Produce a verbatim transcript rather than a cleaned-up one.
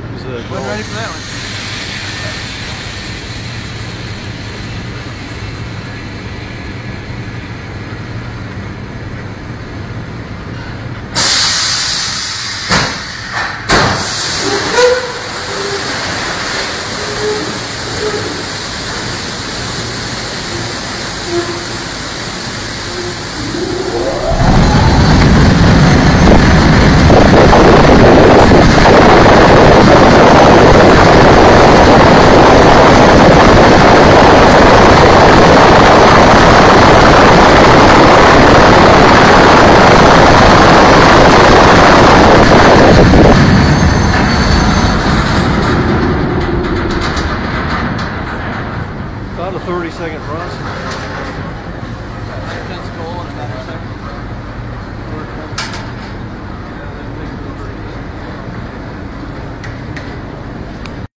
Was, uh, Wasn't ready for that one. About a thirty second process. That's cool in about a second.